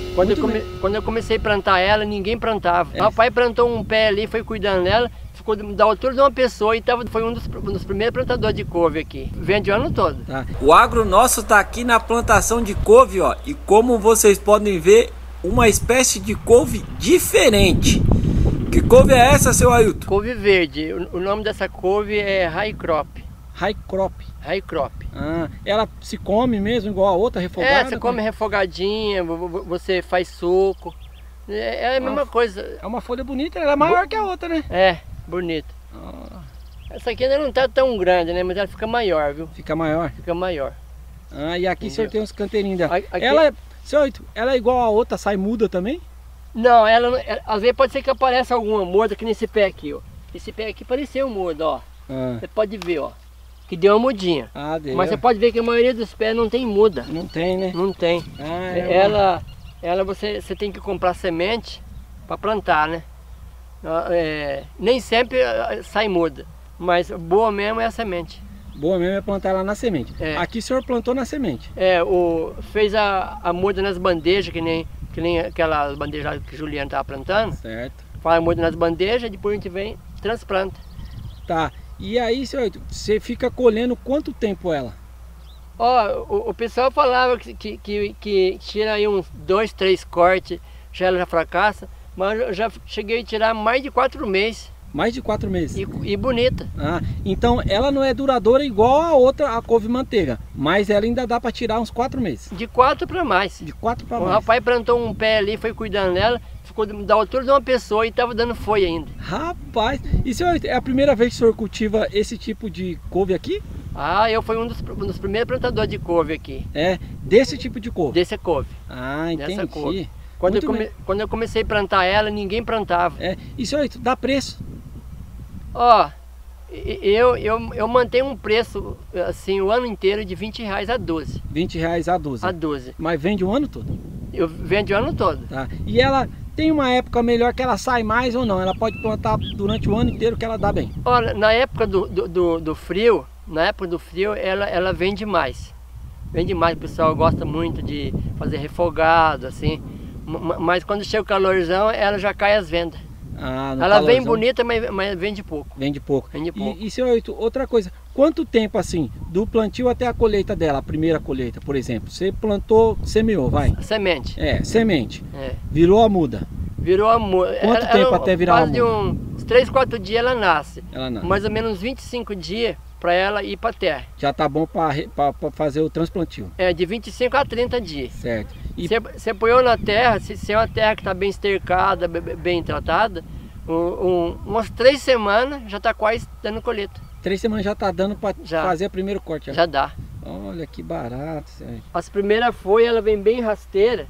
Quando eu comecei a plantar ela, ninguém plantava. O rapaz plantou um pé ali, foi cuidando dela, ficou da altura de uma pessoa e foi um dos primeiros plantadores de couve aqui. Vende o ano todo. Tá. O agro nosso tá aqui na plantação de couve, ó. E como vocês podem ver, uma espécie de couve diferente. Que couve é essa, seu Ailton? Couve verde. O nome dessa couve é High Crop. High Crop. High Crop. Ah, ela se come mesmo igual a outra, refogada? É, você come refogadinha, você faz suco. É a mesma coisa. É uma folha bonita, ela é maior que a outra, né? É, bonita. Essa aqui ainda não tá tão grande, né? Mas ela fica maior, viu? Fica maior? Fica maior. Ah, e aqui o senhor tem uns canteirinhos dela. Aqui... Seu Ailton, ela é igual a outra, sai muda também? Não, às vezes pode ser que apareça alguma muda, que nesse pé aqui, ó. Esse pé aqui pareceu muda, ó. Você pode ver, ó. Que deu uma mudinha. Ah, deu. Mas você pode ver que a maioria dos pés não tem muda. Não tem, né? Não tem. Ela você tem que comprar semente para plantar, né? Nem sempre sai muda, mas boa mesmo é a semente. Boa mesmo é plantar ela na semente. Aqui o senhor plantou na semente. Fez a muda nas bandejas, que nem aquelas bandejas que o Juliano estava plantando. Certo. Faz a muda nas bandejas, depois a gente vem e transplanta. Tá. E aí, seu Ailton, você fica colhendo quanto tempo ela? Ó, o pessoal falava que tira aí uns 2, 3 cortes, ela já fracassa, mas eu já cheguei a tirar mais de 4 meses. Mais de 4 meses? E bonita. Ah, então ela não é duradoura igual a outra, a couve manteiga, mas ela ainda dá para tirar uns 4 meses. De 4 para mais. De 4 para mais. O rapaz plantou um pé ali, foi cuidando dela, ficou da altura de uma pessoa e estava dando folha ainda. Rapaz, e senhor, é a primeira vez que o senhor cultiva esse tipo de couve aqui? Ah, eu fui um dos primeiros plantadores de couve aqui. É, desse tipo de couve? Desse couve. Ah, entendi. Dessa couve. Quando eu comecei a plantar ela, ninguém plantava. E senhor, dá preço? Ó, eu mantenho um preço assim o ano inteiro de R$20 a 12. R$20 a 12? A 12. Mas vende o ano todo? Eu vendo o ano todo. Tá. E ela tem uma época melhor que ela sai mais ou não? Ela pode plantar durante o ano inteiro que ela dá bem? Olha, na época do frio, ela vende mais. Vende mais, o pessoal gosta muito de fazer refogado, assim. Mas quando chega o calorzão, ela já cai as vendas. Ela vem bonita, mas vende pouco. Vende pouco. Vende pouco. E senhor Ailton, outra coisa, quanto tempo assim, do plantio até a colheita dela, a primeira colheita, por exemplo? Você plantou, semeou, vai? Semente. Semente. Virou a muda. Virou a muda. Quanto tempo até virar a muda? De uns 3, 4 dias ela nasce. Ela nasce. Mais ou menos 25 dias para ela ir para terra. Já tá bom para fazer o transplantio. De 25 a 30 dias. Certo. E você apoiou na terra, se é uma terra que está bem estercada, bem tratada, umas 3 semanas já está quase dando colheita. 3 semanas já está dando para fazer o primeiro corte? Já dá. Olha que barato, sério. As primeiras folhas, ela vem bem rasteira.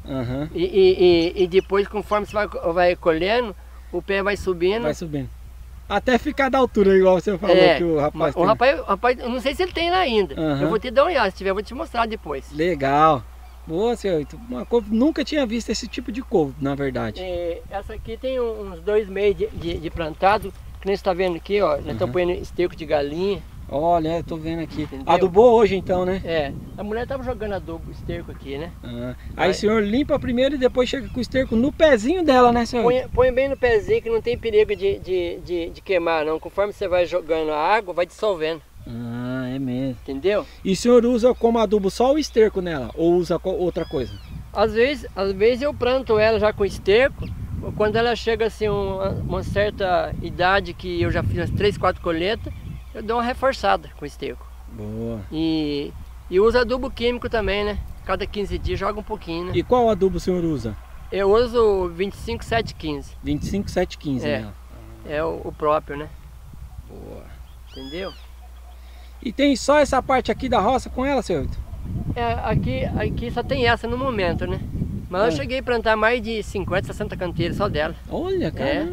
E depois, conforme você vai colhendo, o pé vai subindo. Vai subindo. Até ficar da altura, igual você falou que o rapaz tem. O rapaz, eu não sei se ele tem lá ainda. Eu vou te dar uma olhada, se tiver eu vou te mostrar depois. Legal. Boa, senhor. Uma couve, nunca tinha visto esse tipo de couve, na verdade. Essa aqui tem uns 2 meses de plantado, que nem você está vendo aqui, ó. Nós estamos põendo esterco de galinha. Olha, eu tô vendo aqui. Entendeu? Adubou hoje então, né? A mulher tava jogando adubo, esterco aqui, né? Aí o senhor limpa primeiro e depois chega com o esterco no pezinho dela, né, senhor? Põe bem no pezinho que não tem perigo de queimar, não. Conforme você vai jogando a água, vai dissolvendo. É mesmo. Entendeu? E o senhor usa como adubo só o esterco nela? Ou usa outra coisa? Às vezes eu planto ela já com esterco. Quando ela chega assim uma certa idade que eu já fiz umas 3, 4 colheitas, eu dou uma reforçada com esterco. Boa. E usa adubo químico também, né? Cada 15 dias joga um pouquinho, né? E qual adubo o senhor usa? Eu uso 25715. 25715, né? É o próprio, né? Boa. Entendeu? E tem só essa parte aqui da roça com ela, senhor? Aqui só tem essa no momento, né? Mas eu cheguei a plantar mais de 50, 60 canteiros só dela. Olha, caramba.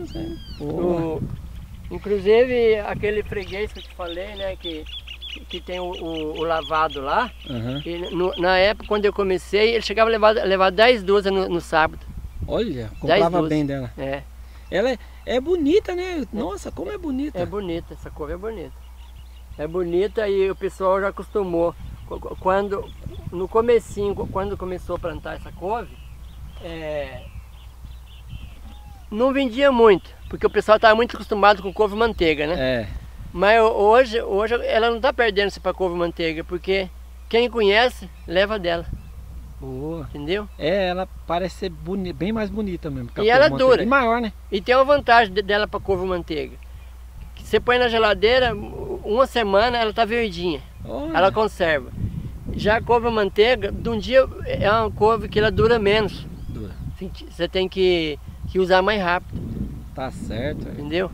Inclusive aquele freguês que eu te falei, né? Que tem o lavado lá. Na época, quando eu comecei, ele chegava a levar 10 dúzias no sábado. Olha, comprava bem dela. Ela é bonita, né? Nossa, como é bonita. É bonita, essa couve é bonita. É bonita e o pessoal já acostumou. No comecinho, quando começou a plantar essa couve, não vendia muito, porque o pessoal estava muito acostumado com couve e manteiga, né? Mas hoje ela não está perdendo-se para couve e manteiga, porque quem conhece, leva dela. Boa. Entendeu? Ela parece ser bem mais bonita mesmo. E ela é dura. E maior, né? E tem uma vantagem dela para couve e manteiga. Você põe na geladeira, uma semana ela está verdinha. Olha. Ela conserva. Já a couve e manteiga, de um dia é uma couve que ela dura menos. Dura. Você tem que usar mais rápido. Tá certo. Entendeu?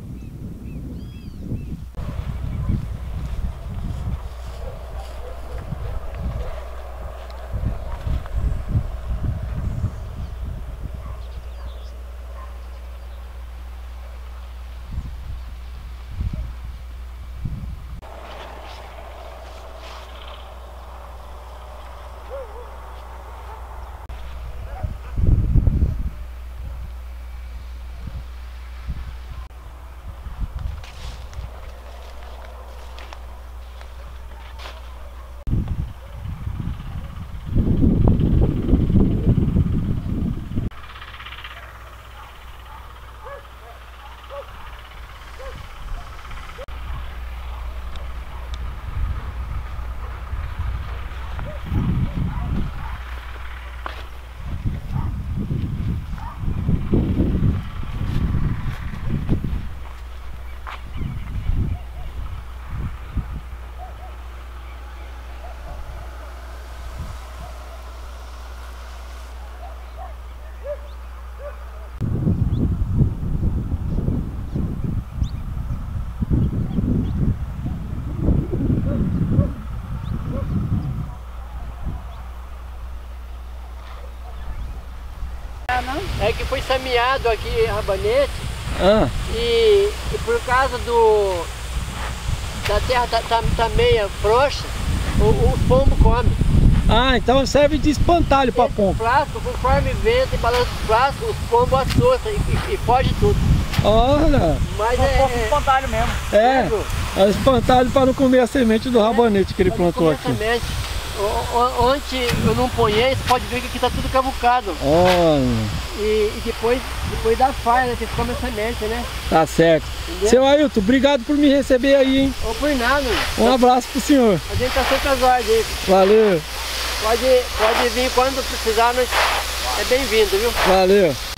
É que foi semeado aqui rabanete e por causa da terra tá meia frouxa, o pombo come. Ah, então serve de espantalho para pombo. Plástico, conforme vento e balança o plástico, os pombos assustam e foge tudo. Olha! Mas é espantalho mesmo. É espantalho para não comer a semente do rabanete que ele plantou aqui. Onde eu não ponhei, você pode ver que aqui tá tudo cavucado. Olha. E depois da falha, né? Você come a semente, né? Tá certo. Entendeu? Seu Ailton, obrigado por me receber aí, hein? Ou por nada. Um abraço pro senhor. A gente tá sempre às ordens aí. Valeu. Pode vir quando precisar, é bem-vindo, viu? Valeu.